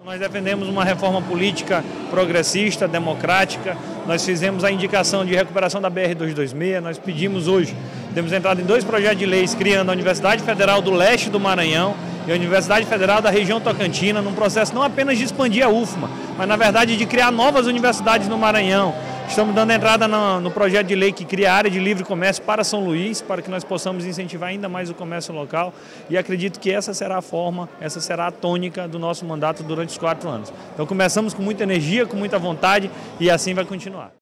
Nós defendemos uma reforma política progressista, democrática. Nós fizemos a indicação de recuperação da BR-226. Nós pedimos hoje, temos entrado em 2 projetos de leis criando a Universidade Federal do Leste do Maranhão e a Universidade Federal da região Tocantina, num processo não apenas de expandir a UFMA, mas na verdade de criar novas universidades no Maranhão. Estamos dando entrada no projeto de lei que cria a área de livre comércio para São Luís, para que nós possamos incentivar ainda mais o comércio local, e acredito que essa será a forma, essa será a tônica do nosso mandato durante os 4 anos. Então começamos com muita energia, com muita vontade, e assim vai continuar.